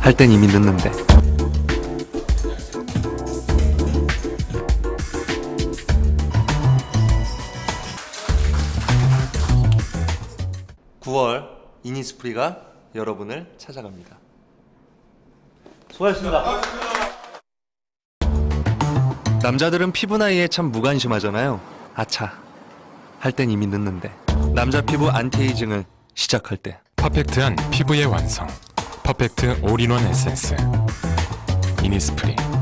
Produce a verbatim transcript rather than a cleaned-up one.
할 땐 이미 늦는데. 구월 이니스프리가 여러분을 찾아갑니다. 수고하셨습니다. 남자들은 피부 나이에 참 무관심하잖아요. 아차, 할 땐 이미 늦는데. 남자 피부 안티에이징을 시작할 때 퍼펙트한 피부의 완성. 퍼펙트 올인원 에센스 이니스프리.